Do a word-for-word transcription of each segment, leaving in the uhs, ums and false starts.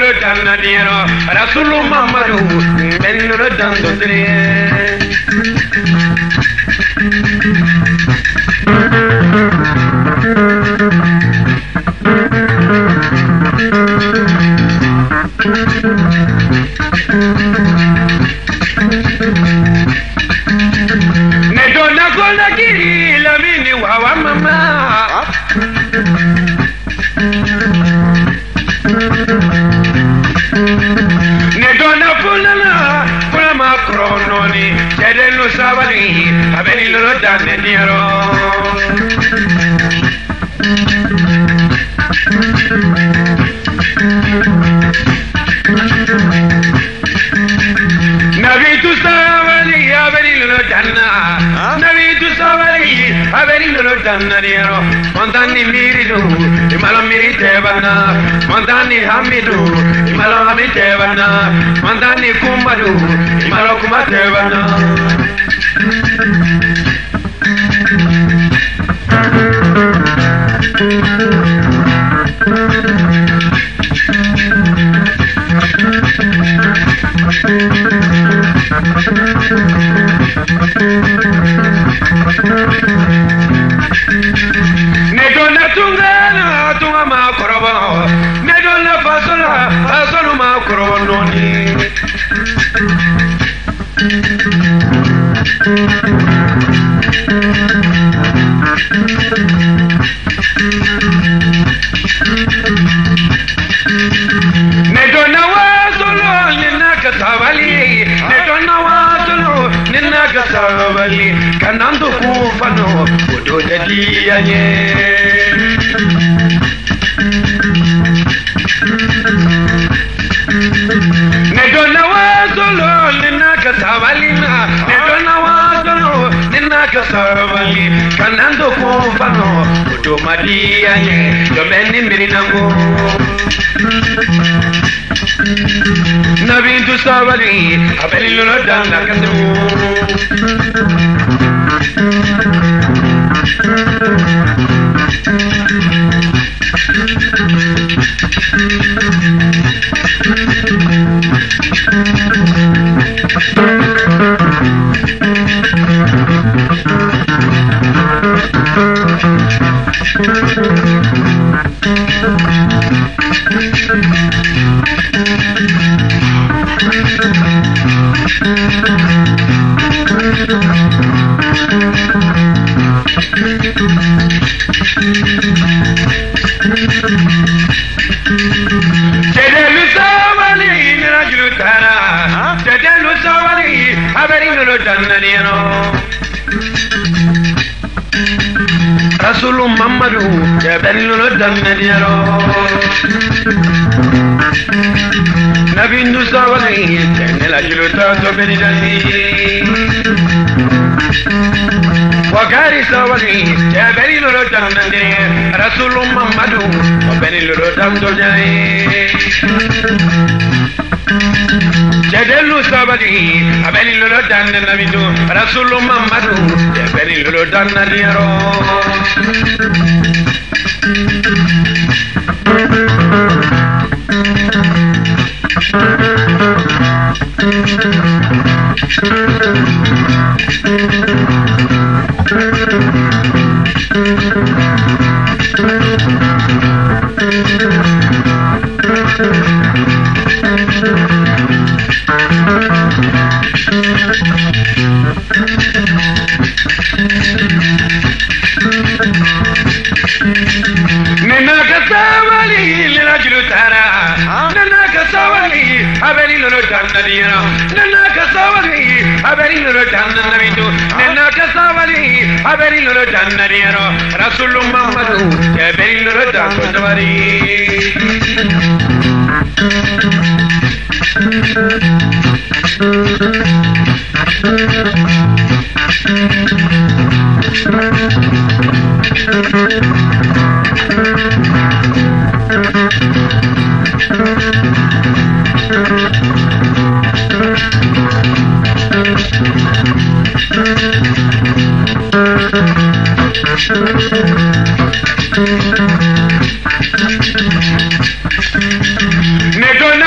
loro danna diero Rasulullah Muhammadu ben loro dando tre Ne donna con la chi la mini wa mamma Ne donna fulana fulama crononi Cedello savali aveni loro danne diero Nabi tu savali aveni loro danna Nabi tu savali aveni loro danna diero Montani miridu imalo miritevana Montani hamidu imalo hamitevana Montani kumadu imalo kumatevana Ne donna tungana tunga ma korobo Ne donna fasola fasolu ma korobo noni Ne donna wasolo nina kasavali Ne donna wasolo nina kasavali Kanando kufano udo jadiya ye Ne donna wasolo nina kasavali Ne donna wasolo nina kasavali Kanando kufano udo madiya ye Jomeni mirinango Nabi tu savali abeli lolo dana kasu Cedelu savali nirajulu tara Cedelu savali abeli lolo danna diero Rasulullah Muhammadu abeli lolo danna diero Nabi ndu savali nirajulu tara beni dani Wakari savali abeli lolo danna diero Rasulullah Muhammadu abeli lolo danna diero Cedelu savali abeli lolo danna nabi ndu Rasulullah Muhammadu abeli lolo danna diero Nena kasavali lirajulu tara Nena kasavali abeli lolo danna diero Nena kasavali abeli lolo danna nabidu Nena kasavali abeli lolo danna diero Rasulullah Muhammadu abeli lolo danna davari Ne donna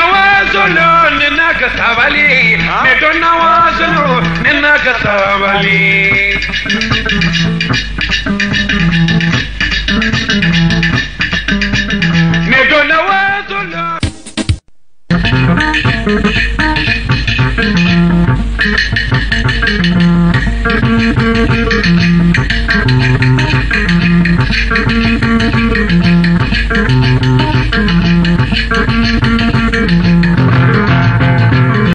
kasabali ne donna wasulu nenna kasabali